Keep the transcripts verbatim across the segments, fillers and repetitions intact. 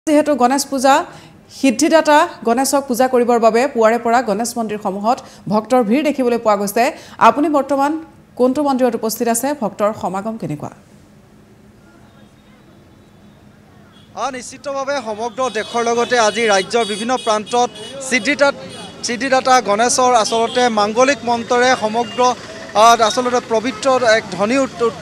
যেহেতু গণেশ পূজা সিদ্ধিদাতা গণেশক পূজা কৰিবৰ বাবে পুৱাৰে পৰা গণেশ মন্দিৰসমূহত ভক্তৰ ভিৰ দেখিবলৈ পোৱা গৈছে। আপুনি বৰ্তমান কোনটো মন্দিৰত উপস্থিত আছে? ভক্তৰ সমাগম কেনেকুৱা? নিশ্চিতভাৱে সমগ্ৰ দেশৰ লগতে আজি ৰাজ্যৰ বিভিন্ন প্ৰান্তত সিদ্ধিদাতা সিদ্ধিদাতা গণেশৰ আচলতে মাংগলিক মন্ত্ৰৰে সমগ্ৰ আচলতে পবিত্ৰ এক ধ্বনি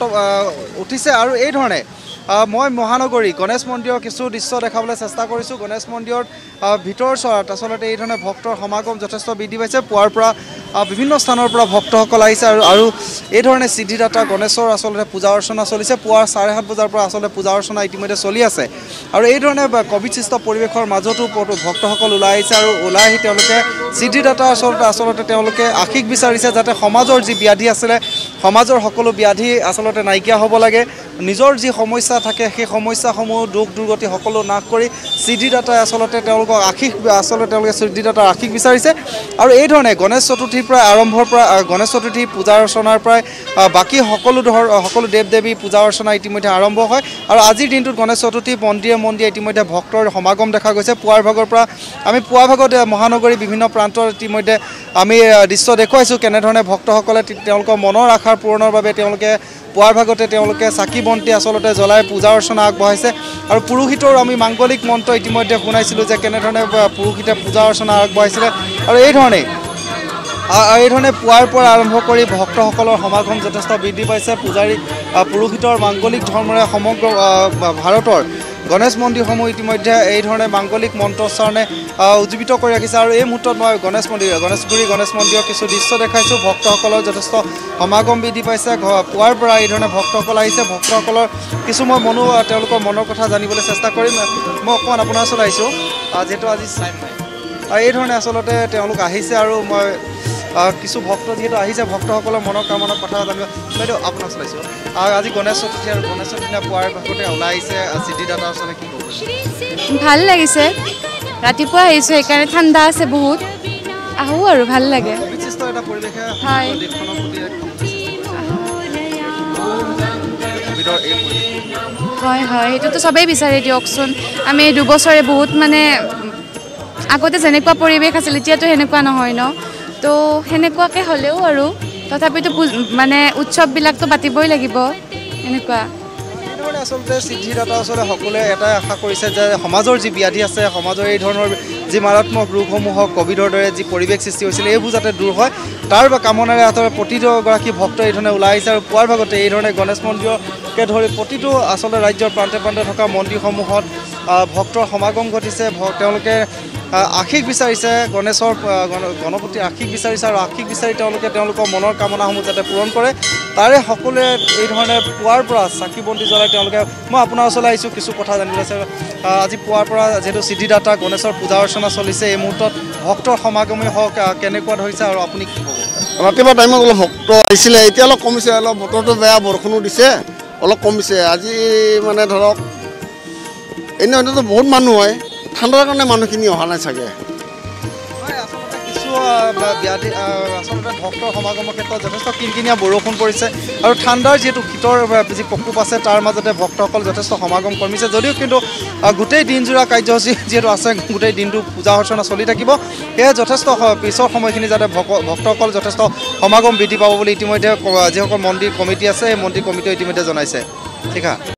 উঠিছে আৰু এই ধৰণে মই মহানগৰী গণেশ মন্দিৰৰ কিছু দৃশ্য দেখাবলৈ চেষ্টা কৰিছোঁ। গণেশ মন্দিৰৰ ভিতৰ চৰত আচলতে এই ধৰণে ভক্তৰ সমাগম যথেষ্ট বৃদ্ধি পাইছে। পুৱাৰ পৰা বিভিন্ন স্থানৰ পৰা ভক্তসকল আহিছে আৰু আৰু এই ধৰণে সিদ্ধিদাতা গণেশৰ আচলতে পূজা অৰ্চনা চলিছে। পুৱাৰ চাৰে সাত বজাৰ পৰা আচলতে পূজা অৰ্চনা ইতিমধ্যে চলি আছে আৰু এই ধৰণে কভিডসৃষ্ট পৰিৱেশৰ মাজতো ভক্তসকল ওলাই আহিছে আৰু ওলাই আহি তেওঁলোকে সিদ্ধিদাতা আচলতে আচলতে তেওঁলোকে আশীষ বিচাৰিছে যাতে সমাজৰ যি ব্যাধি আছিলে সমাজৰ সকলো ব্যাধি আচলতে নাইকিয়া হ'ব লাগে। নিজৰ যি সমস্যা থাকে সেই সমস্যাসমূহ দুখ দুৰ্গতি সকলো নাশ কৰি সিদ্ধিদাতাই আচলতে তেওঁলোকক আশীষ আচলতে তেওঁলোকে সিদ্ধিদাতাৰ আশীষ বিচাৰিছে আৰু এই ধৰণে গণেশ চতুৰ্থীৰ পৰা আৰম্ভৰ পৰা গণেশ চতুৰ্থী পূজা অৰ্চনাৰ পৰাই বাকী সকলো ধৰ সকলো দেৱ দেৱী পূজা অৰ্চনা ইতিমধ্যে আৰম্ভ হয় আৰু আজিৰ দিনটোত গণেশ চতুৰ্থী মন্দিৰে মন্দিৰে ইতিমধ্যে ভক্তৰ সমাগম দেখা গৈছে। পুৱাৰ ভাগৰ পৰা আমি পুৱা ভাগত মহানগৰী বিভিন্ন প্ৰান্তৰ ইতিমধ্যে আমি দৃশ্য দেখুৱাইছোঁ কেনেধৰণে ভক্তসকলে তেওঁলোকৰ মনৰ আশাৰ পূৰণৰ বাবে তেওঁলোকে পুৱাৰ ভাগতে তেওঁলোকে চাকি বন্তি আচলতে জ্বলাই পূজা অৰ্চনা আগবঢ়াইছে আৰু পুৰোহিতৰ আমি মাংগলিক মন্ত্ৰ ইতিমধ্যে শুনাইছিলোঁ যে কেনেধৰণে পুৰোহিতে পূজা অৰ্চনা আগবঢ়াইছিলে আৰু এই ধৰণে এই ধৰণে পুৱাৰ পৰা আৰম্ভ কৰি ভক্তসকলৰ সমাগম যথেষ্ট বৃদ্ধি পাইছে। পূজাৰী পুৰোহিতৰ মাংগলিক ধৰ্মৰে সমগ্ৰ ভাৰতৰ গণেশ মন্দিৰসমূহ ইতিমধ্যে এই ধৰণে মাংগলিক মন্ত্ৰোচ্চাৰণে উজ্জীৱিত কৰি ৰাখিছে আৰু এই মুহূৰ্তত মই গণেশ মন্দিৰ গণেশগুৰি গণেশ মন্দিৰৰ কিছু দৃশ্য দেখাইছোঁ। ভক্তসকলৰ যথেষ্ট সমাগম বৃদ্ধি পাইছে। পুৱাৰ পৰা এই ধৰণে ভক্তসকল আহিছে। ভক্তসকলৰ কিছু মই মনো তেওঁলোকৰ মনৰ কথা জানিবলৈ চেষ্টা কৰিম। মই অকণমান আপোনাৰ ওচৰত আহিছোঁ যিহেতু আজি চাই এই ধৰণে আচলতে তেওঁলোক আহিছে আৰু মই কিছু ভক্ত যিহেতু আহিছে ভক্তসকলৰ মনৰ কামনাৰ কথা জানিব বাইদেউ আপোনাৰ ওচৰত আহিছোঁ। আজি গণেশ চতুৰ্থী আৰু গণেশ চতুৰ্থী পুৱাৰ ভাগতে ওলাই আহিছে সিদ্ধিদাতাৰ ওচৰতে কি ক'ব? ভাল লাগিছে, ৰাতিপুৱা আহিছোঁ সেইকাৰণে ঠাণ্ডা আছে বহুত, আহোঁ আৰু ভাল লাগে। বিশিষ্ট এটা পৰিৱেশে দেশখনৰ প্ৰতি হয় হয় সেইটোতো চবেই বিচাৰে দিয়কচোন। আমি দুবছৰে বহুত মানে আগতে যেনেকুৱা পৰিৱেশ আছিল এতিয়াতো সেনেকুৱা নহয় ন, তো সেনেকুৱাকৈ হ'লেও আৰু তথাপিতো মানে উৎসৱবিলাকতো পাতিবই লাগিব এনেকুৱা। এইধৰণে আচলতে সিদ্ধিদাতা আচলতে সকলোৱে এটাই আশা কৰিছে যে সমাজৰ যি ব্যাধি আছে সমাজৰ এই ধৰণৰ যি মাৰাত্মক ৰোগসমূহক ক'ভিডৰ দৰে যি পৰিৱেশ সৃষ্টি হৈছিলে এইবোৰ যাতে দূৰ হয় তাৰ কামনাৰে আচলতে প্ৰতিগৰাকী ভক্ত এই ধৰণে ওলাই আহিছে আৰু পুৱাৰ ভাগতে এই ধৰণে গণেশ মন্দিৰকে ধৰি প্ৰতিটো আচলতে ৰাজ্যৰ প্ৰান্তে প্ৰান্তে থকা মন্দিৰসমূহত ভক্তৰ সমাগম ঘটিছে। তেওঁলোকে আশীষ বিচাৰিছে গণেশৰ গণপতিৰ আশীষ বিচাৰিছে আৰু আশীষ বিচাৰি তেওঁলোকে তেওঁলোকৰ মনৰ কামনাসমূহ যাতে পূৰণ কৰে তাৰে সকলোৱে এই ধৰণে পুৱাৰ পৰা চাকি বন্তি জ্বলাই তেওঁলোকে মই আপোনাৰ ওচৰলৈ আহিছোঁ কিছু কথা জানিবলৈ আছে। আজি পুৱাৰ পৰা যিহেতু সিদ্ধিদাতা গণেশৰ পূজা অৰ্চনা চলিছে এই মুহূৰ্তত ভক্তৰ সমাগমেই হওক কেনেকুৱা ধৰিছে আৰু আপুনি কি ক'ব? ৰাতিপুৱা টাইমত অলপ ভক্ত আহিছিলে, এতিয়া অলপ কমিছে, অলপ বতৰটো বেয়া বৰষুণো দিছে অলপ কমিছে। আজি মানে ধৰক এনে হয়তো বহুত মানুহ হয়, ঠাণ্ডাৰ কাৰণে মানুহখিনি অহা নাই চাগে। আচলতে কিছু ব্যাধি আচলতে ভক্তৰ সমাগমৰ ক্ষেত্ৰত যথেষ্ট কিনকিনীয়া বৰষুণ পৰিছে আৰু ঠাণ্ডাৰ যিহেতু শীতৰ যি প্ৰকোপ আছে তাৰ মাজতে ভক্তসকল যথেষ্ট সমাগম কমিছে যদিও কিন্তু গোটেই দিনজোৰা কাৰ্যসূচী যিহেতু আছে গোটেই দিনটো পূজা অৰ্চনা চলি থাকিব সেয়ে যথেষ্ট পিছৰ সময়খিনি যাতে ভক্তসকল যথেষ্ট সমাগম বৃদ্ধি পাব বুলি ইতিমধ্যে যিসকল মন্দিৰ কমিটি আছে সেই মন্দিৰ কমিটিয়ে ইতিমধ্যে জনাইছে। ঠিক আছে।